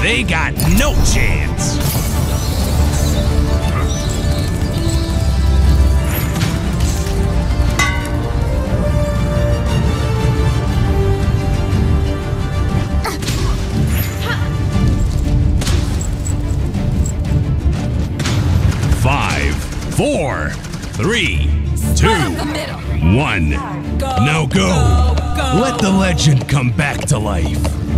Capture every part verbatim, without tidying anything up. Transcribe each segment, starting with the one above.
They got no chance. Five, four, three, two, one. Now go. Let the legend come back to life.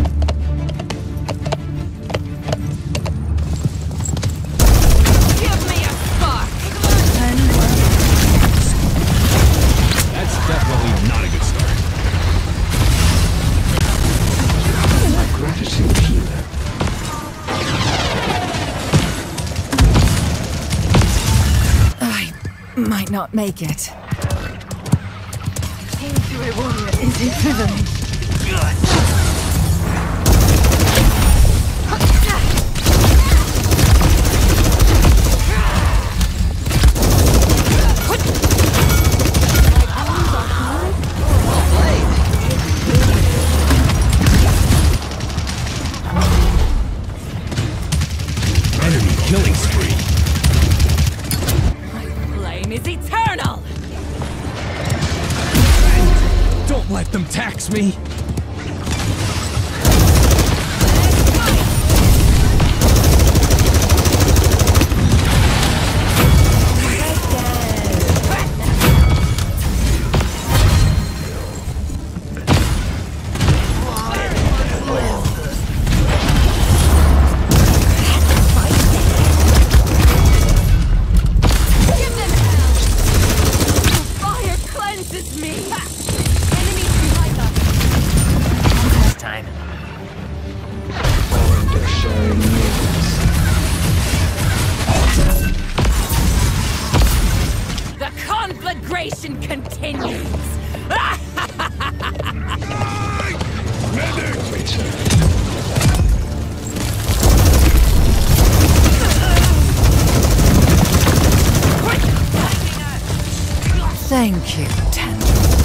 Might not make it. Being to a warrior is a privilege. Enemy killing spree. Is eternal! Don't let them tax me! The conflagration continues! Thank you, Ten.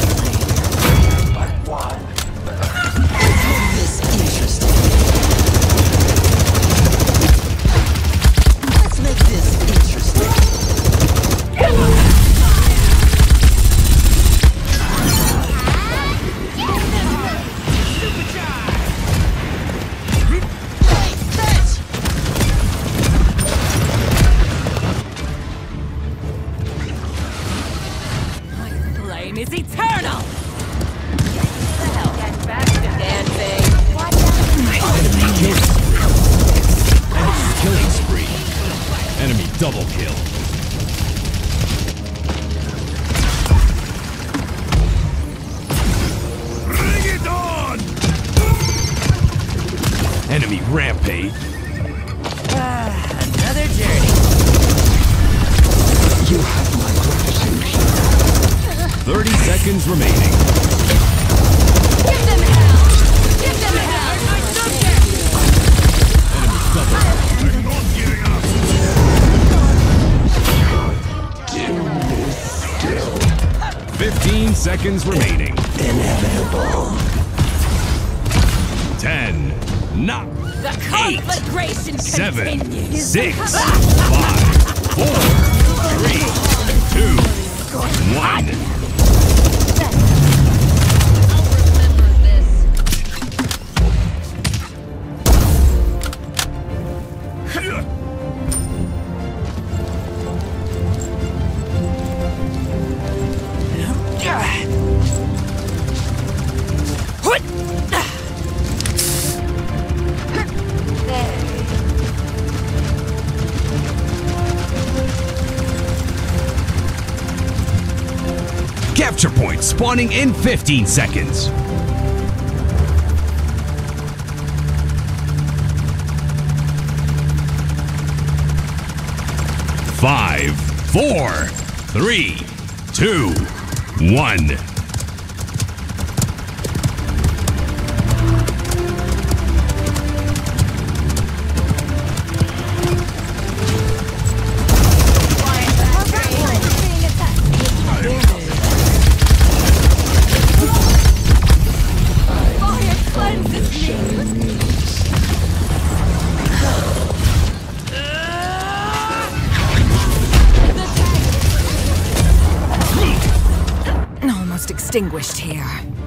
Is eternal! Get the hell get back to dancing! Enemy killing spree. Enemy killing spree. Enemy double kill. Bring it on! Enemy rampage. Ah, another journey. You have my gratitude. thirty seconds remaining. Give them hell! Give them hell! Enemy double. I'm not giving up. fifteen seconds remaining. Inevitable. ten, nine, The conflagration seven, continues! six, five, four, three, two, one. Capture point spawning in fifteen seconds. Five, four, three, two, one. extinguished here.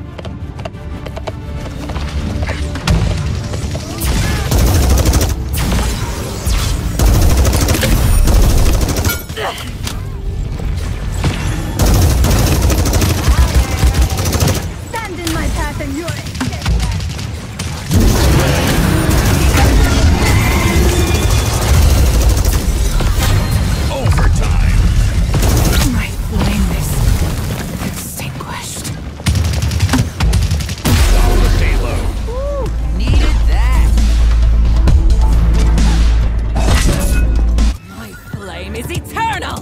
Stand in my path and you're Overtime. My flame is extinguished. Stay low. Needed that. My flame is eternal.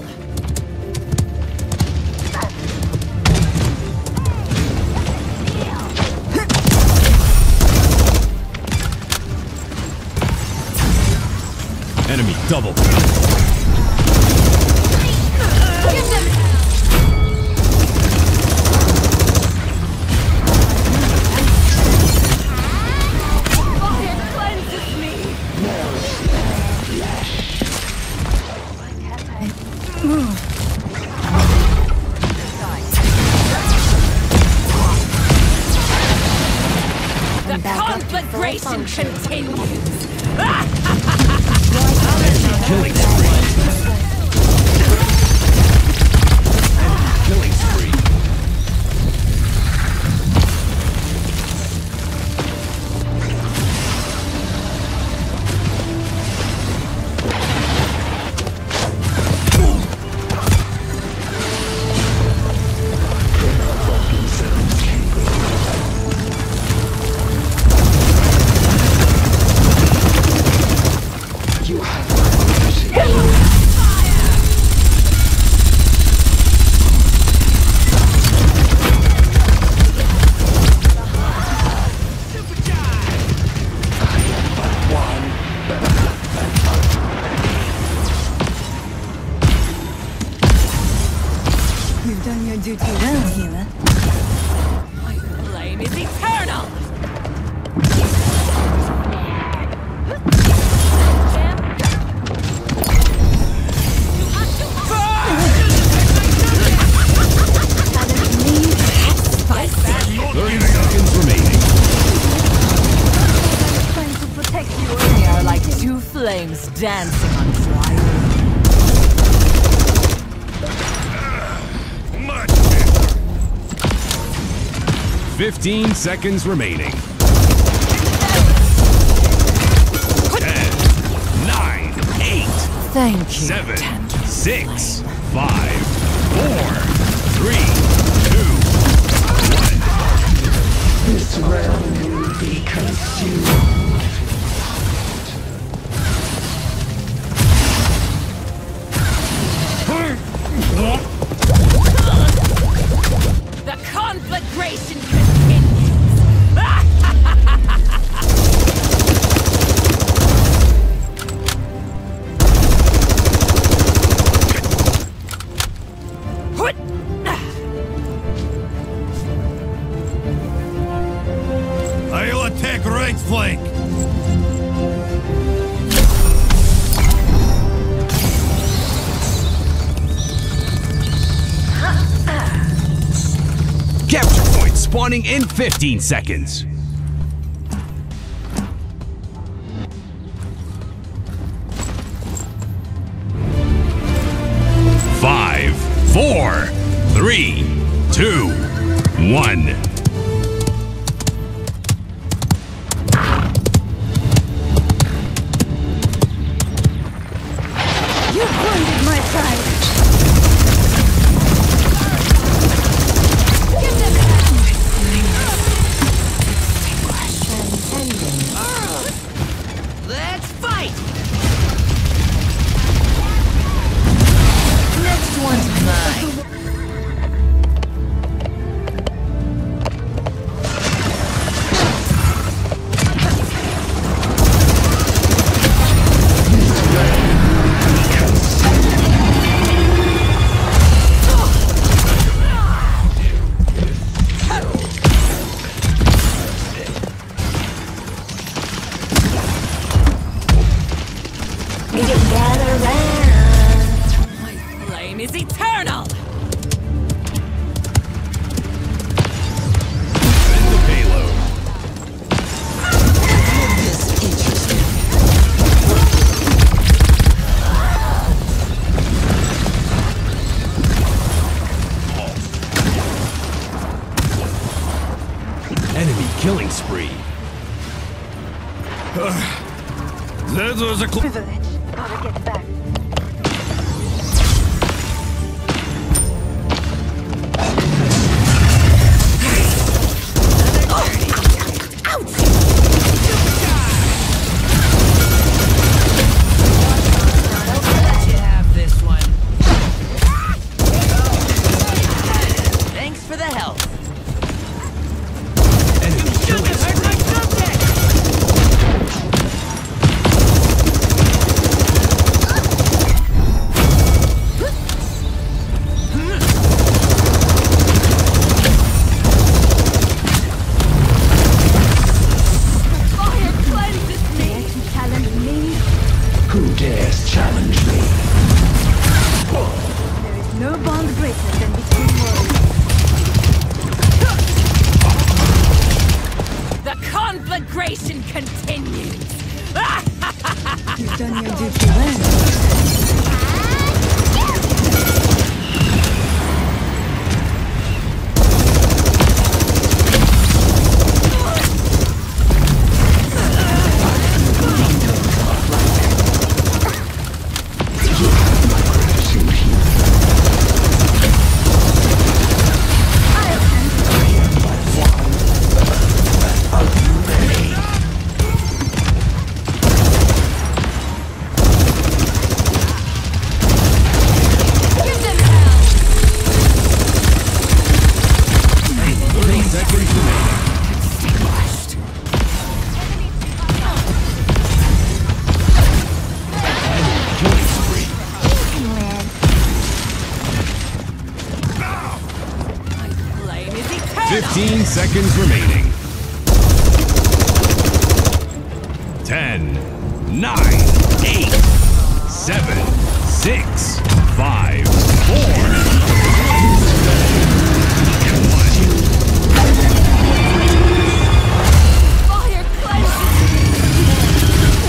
Enemy double. give them Fire cleanses me. The conflagration continues. Killing spree. Killing spree. You have mercy. You've done your duty well, healer. My flame is eternal. thirty seconds remaining. Trying to protect you. They are like two flames dancing on dry wood. Much better. Fifteen seconds remaining. Ten, nine, eight, Thank you, seven, tender six, flame. five, four, three, two, one. This realm will be consumed. The conflagration continues. I'll attack right flank. Capture point spawning in fifteen seconds. Five, four, three, two, one. You wounded my pride. Give them Let's fight! Next one's mine. My flame is eternal! That was a cl- Privilege. Gotta get back. Let you have this one. Thanks for the help. enemy killing spree. Fire cleanses me. Dare to challenge me? Who dares challenge me? There is no bond greater than between worlds. The conflagration continues. You've done your duty well. Give them hell. Three seconds remaining. Killing spree. Flame is eternal. Fifteen seconds remaining. Ten, nine, eight, seven, six, five, four, Fire cleanses.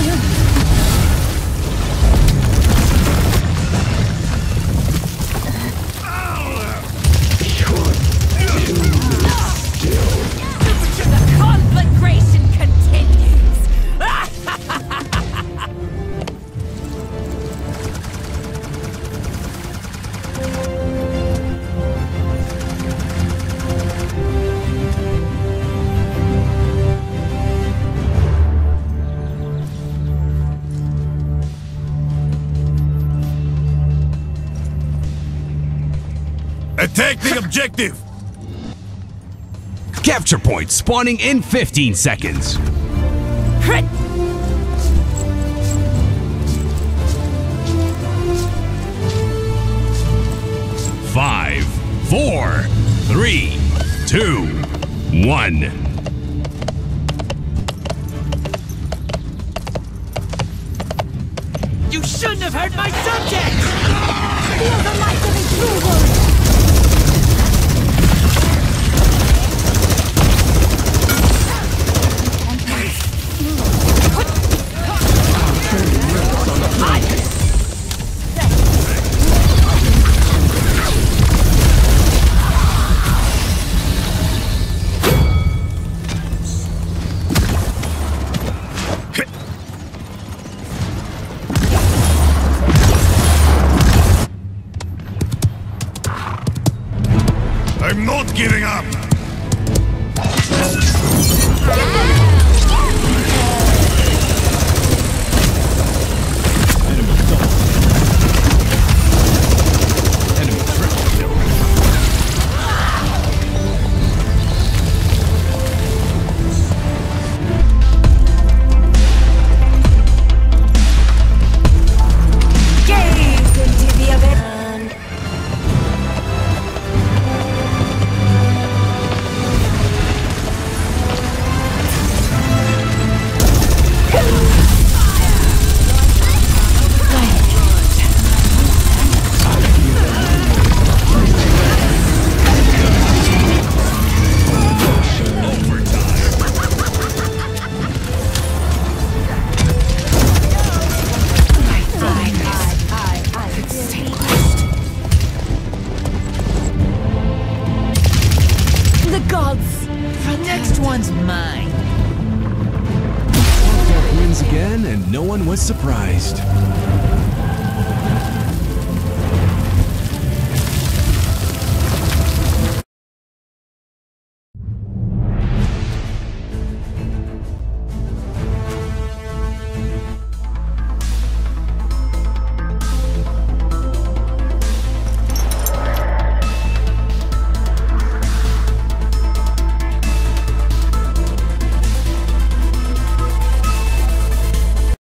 The conflagration continues. attack the objective! Capture point spawning in fifteen seconds. Crit. Five, four, three, two, one. You shouldn't have hurt my subject! Feel the light of a true warrior. I'm not giving up! Enemy triple kill. Gaze into the abyss. everyone was surprised.